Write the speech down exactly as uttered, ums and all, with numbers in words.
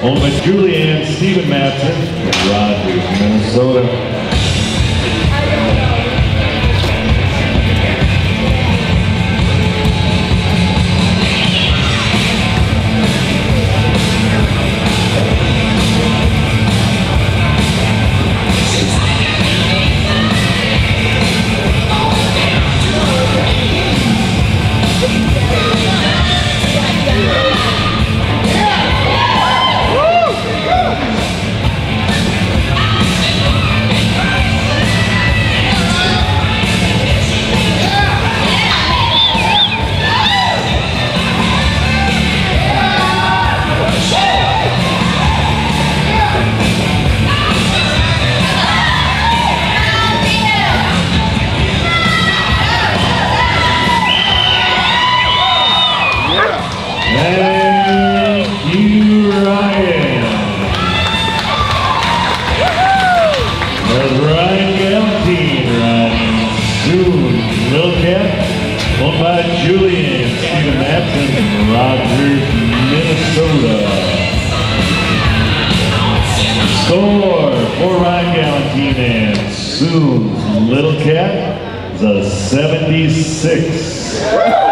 Owned by Julie Ann Stephen Matson in Rogers, Minnesota. Thank you, Ryan. There's Ryan Gallentine, Ryan Suens, Ltl Owned by Julian Stephen Matson in Rogers, Minnesota. Score for Ryan Gallentine and Suens, Ltl is a seventy-six.